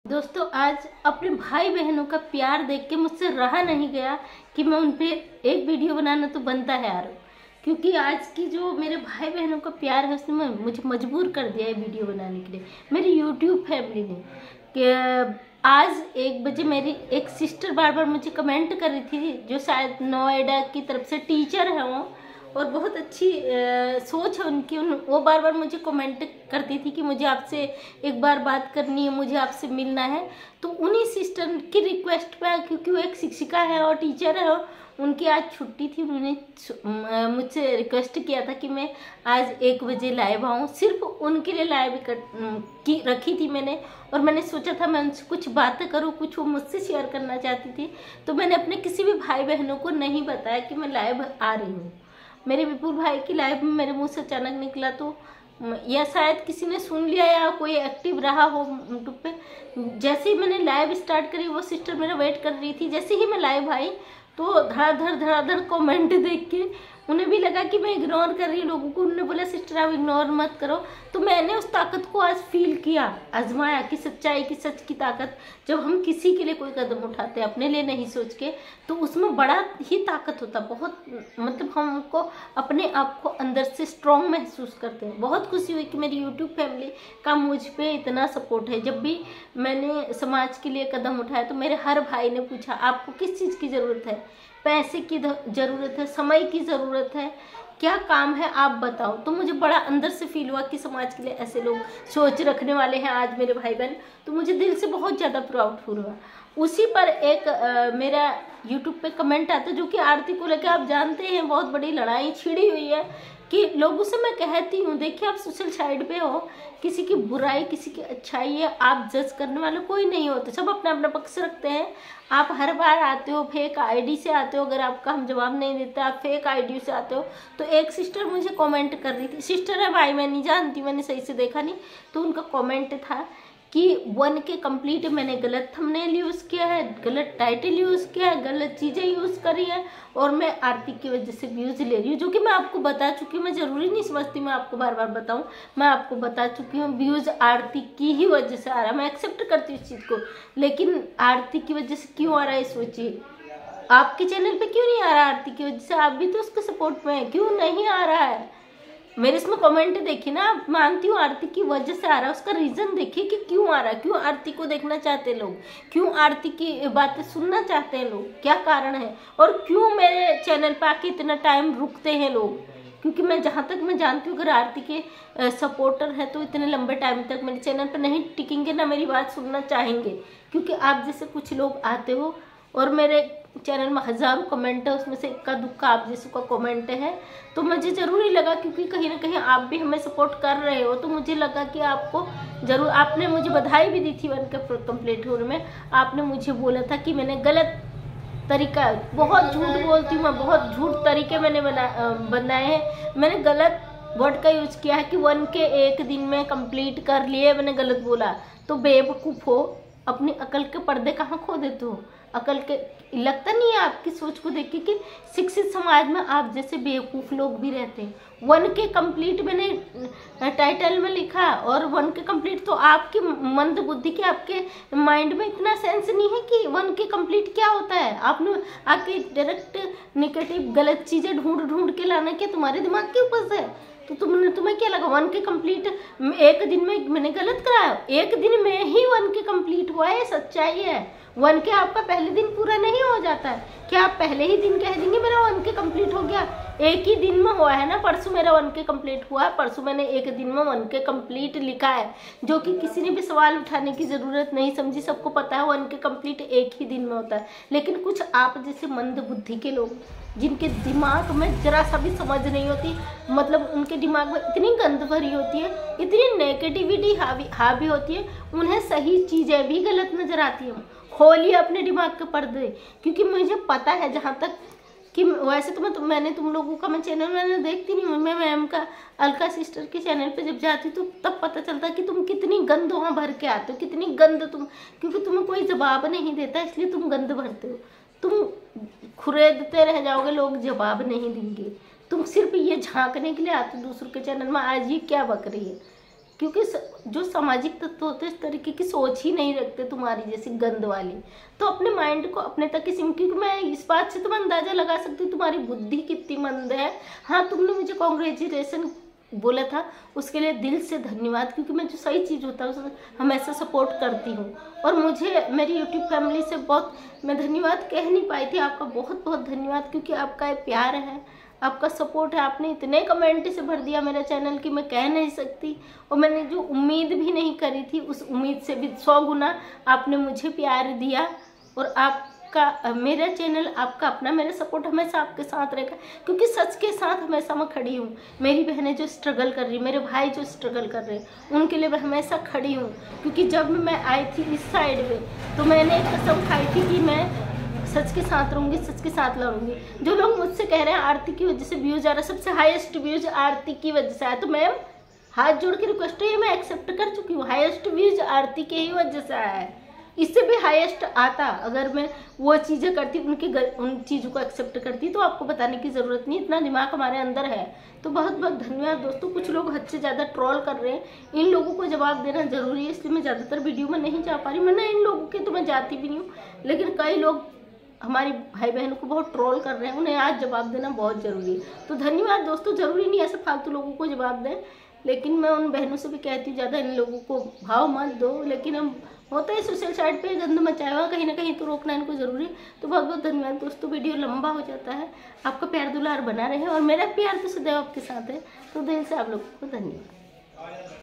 दोस्तों, आज अपने भाई बहनों का प्यार देख के मुझसे रहा नहीं गया कि मैं उन पे एक वीडियो बनाना तो बनता है यार। क्योंकि आज की जो मेरे भाई बहनों का प्यार है उसने मुझे मजबूर कर दिया है वीडियो बनाने के लिए, मेरी यूट्यूब फैमिली ने। कि आज 1 बजे मेरी एक सिस्टर बार बार मुझे कमेंट कर रही थी, जो शायद नोएडा की तरफ से टीचर है वो, और बहुत अच्छी सोच है उनकी। वो बार बार मुझे कमेंट करती थी कि मुझे आपसे एक बार बात करनी है, मुझे आपसे मिलना है। तो उन्हीं सिस्टर की रिक्वेस्ट पे, क्योंकि वो एक शिक्षिका है और टीचर है, उनकी आज छुट्टी थी, उन्होंने मुझसे रिक्वेस्ट किया था कि मैं आज 1 बजे लाइव आऊँ। सिर्फ उनके लिए लाइव रखी थी मैंने, और मैंने सोचा था मैं उनसे कुछ बातें करूँ, कुछ वो मुझसे शेयर करना चाहती थी। तो मैंने अपने किसी भी भाई बहनों को नहीं बताया कि मैं लाइव आ रही हूँ। मेरे विपुल भाई की लाइव में मेरे मुंह से अचानक निकला, तो या शायद किसी ने सुन लिया या कोई एक्टिव रहा हो यूट्यूब पे। जैसे ही मैंने लाइव स्टार्ट करी, वो सिस्टर मेरा वेट कर रही थी। जैसे ही मैं लाइव आई तो धड़ाधड़ कमेंट देख के उन्हें भी लगा कि मैं इग्नोर कर रही हूँ लोगों को। उन्होंने बोला सिस्टर आप इग्नोर मत करो। तो मैंने उस ताकत को आज फील किया, आजमाया कि सच्चाई की, सच की ताकत। जब हम किसी के लिए कोई कदम उठाते हैं अपने लिए नहीं सोच के, तो उसमें बड़ा ही ताकत होता, बहुत मतलब हमको अपने आप को अंदर से स्ट्रॉन्ग महसूस करते हैं। बहुत खुशी हुई कि मेरी यूट्यूब फैमिली का मुझ पे इतना सपोर्ट है। जब भी मैंने समाज के लिए कदम उठाया तो मेरे हर भाई ने पूछा आपको किस चीज़ की ज़रूरत है, पैसे की ज़रूरत है, समय की ज़रूरत है, क्या काम है आप बताओ। तो मुझे बड़ा अंदर से फील हुआ कि समाज के लिए ऐसे लोग सोच रखने वाले हैं आज मेरे भाई बहन। तो मुझे दिल से बहुत ज़्यादा प्राउड फील हुआ। उसी पर एक मेरा यूट्यूब पे कमेंट आता है, जो कि आरती को लेकर आप जानते हैं बहुत बड़ी लड़ाई छिड़ी हुई है। कि लोगों से मैं कहती हूँ, देखिए आप सोशल साइड पे हो, किसी की बुराई किसी की अच्छाई है, आप जज करने वाले कोई नहीं होते, सब अपना अपना पक्ष रखते हैं। आप हर बार आते हो फेक आईडी से आते हो, अगर आपका हम जवाब नहीं देते आप फेक आईडी से आते हो। तो एक सिस्टर मुझे कमेंट कर रही थी, सिस्टर है भाई मैं नहीं जानती, मैंने सही से देखा नहीं। तो उनका कमेंट था कि 1K कंप्लीट मैंने गलत थंबनेल यूज़ किया है, गलत टाइटल यूज़ किया है, गलत चीज़ें यूज़ करी है, और मैं आरती की वजह से व्यूज़ ले रही हूँ। जो कि मैं आपको बता चुकी हूँ, मैं ज़रूरी नहीं समझती मैं आपको बार बार बताऊँ, मैं आपको बता चुकी हूँ व्यूज़ आरती की ही वजह से आ रहा है। मैं एक्सेप्ट करती हूँ इस चीज़ को, लेकिन आरती की वजह से क्यों आ रहा है सोचिए। आपके चैनल पर क्यों नहीं आ रहा आरती की वजह से? आप भी तो उसके सपोर्ट में हैं, क्यों नहीं आ रहा है? मेरे इसमें कमेंट देखिए ना, आप मानती हूँ आरती की वजह से आ रहा है, उसका रीजन देखिए कि क्यों आ रहा है, क्यों आरती को देखना चाहते हैं लोग, क्यों आरती की बातें सुनना चाहते हैं लोग, क्या कारण है, और क्यों मेरे चैनल पर आके इतना टाइम रुकते हैं लोग। क्योंकि मैं जहाँ तक मैं जानती हूँ, अगर आरती के सपोर्टर है तो इतने लंबे टाइम तक मेरे चैनल पर नहीं टिकेंगे, ना मेरी बात सुनना चाहेंगे। क्योंकि आप जैसे कुछ लोग आते हो, और मेरे चैनल में हज़ारों कमेंट है, उसमें से इक्का दुक्का आप जैसे का कमेंट है। तो मुझे ज़रूरी लगा, क्योंकि कहीं ना कहीं आप भी हमें सपोर्ट कर रहे हो, तो मुझे लगा कि आपको ज़रूर, आपने मुझे बधाई भी दी थी 1K कंप्लीट होने में। आपने मुझे बोला था कि मैंने गलत तरीका, बहुत झूठ बोलती हूँ मैं, बहुत झूठ तरीके मैंने बनाए हैं, मैंने गलत वर्ड का यूज़ किया है कि 1K 1 दिन में कंप्लीट कर लिए, मैंने गलत बोला। तो बेवकूफ़ हो, अपनी अकल के पर्दे कहाँ खो देते हो? अकल के लगता नहीं है आपकी सोच को देख के कि शिक्षित समाज में आप जैसे बेवकूफ़ लोग भी रहते हैं। 1K कंप्लीट मैंने टाइटल में लिखा, और 1K कंप्लीट तो आपकी मंद बुद्धि के, आपके माइंड में इतना सेंस नहीं है कि 1K कंप्लीट क्या होता है। आपने आके डायरेक्ट निगेटिव गलत चीज़ें ढूंढ के लाना क्या तुम्हारे दिमाग के ऊपर से? तो तुम्हें क्या लगा 1K कंप्लीट 1 दिन में मैंने गलत कराया? 1 दिन में ही 1K कंप्लीट हुआ है, सच्चाई है। 1K आपका पहले दिन पूरा नहीं हो जाता है। क्या आप पहले ही दिन कह देंगे मेरा 1K कंप्लीट हो गया? एक ही दिन में हुआ है ना, परसों मेरा 1K कंप्लीट हुआ है, परसों मैंने 1 दिन में 1K कंप्लीट लिखा है, जो कि किसी ने भी सवाल उठाने की ज़रूरत नहीं समझी। सबको पता है 1K कंप्लीट एक ही दिन में होता है। लेकिन कुछ आप जैसे मंद बुद्धि के लोग, जिनके दिमाग में जरा सा भी समझ नहीं होती, मतलब उनके दिमाग में इतनी गंद भरी होती है, इतनी नेगेटिविटी हावी होती है, उन्हें सही चीज़ें भी गलत नजर आती हैं। खोलिए अपने दिमाग के पर्दे, क्योंकि मुझे पता है जहाँ तक कि वैसे तो मैंने तुम लोगों का मैं चैनल मैंने देखती नहीं हूँ। मैं मैम का, अलका सिस्टर के चैनल पे जब जाती तो तब पता चलता कि तुम कितनी गंद वहाँ भर के आते हो, कितनी गंद तुम, क्योंकि तुम्हें कोई जवाब नहीं देता इसलिए तुम गंद भरते हो। तुम खुरेदते रह जाओगे, लोग जवाब नहीं देंगे। तुम सिर्फ ये झांकने के लिए आते हो दूसरों के चैनल में, आज ये क्या बक रही है। क्योंकि जो सामाजिक तत्व होते हैं इस तरीके की सोच ही नहीं रखते तुम्हारी जैसी गंद वाली। तो अपने माइंड को अपने तक ही सीमित, क्योंकि मैं इस बात से तुम अंदाजा लगा सकती हूँ तुम्हारी बुद्धि कितनी मंद है। हाँ, तुमने मुझे कॉन्ग्रेचुलेसन बोला था, उसके लिए दिल से धन्यवाद, क्योंकि मैं जो सही चीज़ होता है उसे हमेशा सपोर्ट करती हूँ। और मुझे मेरी यूट्यूब फैमिली से बहुत मैं धन्यवाद कह नहीं पाई थी, आपका बहुत बहुत धन्यवाद, क्योंकि आपका ये प्यार है, आपका सपोर्ट है। आपने इतने कमेंट से भर दिया मेरा चैनल कि मैं कह नहीं सकती। और मैंने जो उम्मीद भी नहीं करी थी उस उम्मीद से भी 100 गुना आपने मुझे प्यार दिया। और आपका मेरा चैनल, आपका अपना, मेरा सपोर्ट हमेशा आपके साथ रहेगा, क्योंकि सच के साथ हमेशा मैं खड़ी हूँ। मेरी बहनें जो स्ट्रगल कर रही, मेरे भाई जो स्ट्रगल कर रहे हैं, उनके लिए मैं हमेशा खड़ी हूँ। क्योंकि जब मैं आई थी इस साइड में तो मैंने एक कसम खाई थी कि मैं सच के साथ रहूंगी, सच के साथ लड़ूंगी। जो लोग मुझसे कह रहे हैं आरती की वजह से व्यूज आ रहा है, सबसे हाईएस्ट व्यूज आरती की वजह से आया, तो मैम हाथ जोड़ के रिक्वेस्ट है, ये मैं एक्सेप्ट कर चुकी हूँ। हाईएस्ट व्यूज आरती के ही वजह से आया है। इससे भी हाईएस्ट आता अगर मैं वो चीज़ें करती, उन चीज़ों को एक्सेप्ट करती, तो आपको बताने की ज़रूरत नहीं, इतना दिमाग हमारे अंदर है। तो बहुत बहुत धन्यवाद दोस्तों। कुछ लोग हद से ज़्यादा ट्रोल कर रहे हैं, इन लोगों को जवाब देना ज़रूरी है, इसलिए मैं ज़्यादातर वीडियो में नहीं जा पा रही। मैं इन लोगों के तो मैं जाती भी नहीं हूँ, लेकिन कई लोग हमारी भाई बहनों को बहुत ट्रोल कर रहे हैं, उन्हें आज जवाब देना बहुत ज़रूरी है। तो धन्यवाद दोस्तों। ज़रूरी नहीं ऐसे फालतू लोगों को जवाब दें, लेकिन मैं उन बहनों से भी कहती हूँ ज़्यादा इन लोगों को भाव मत दो। लेकिन हम होता है सोशल साइड पे गंद मचाया हुआ, कहीं ना कहीं तो रोकना इनको ज़रूरी है। तो बहुत बहुत धन्यवाद दोस्तों। वीडियो लंबा हो जाता है, आपका प्यार दुलार बना रहे और मेरा प्यार तो सदैव आपके साथ है। तो दिल से आप लोगों को धन्यवाद।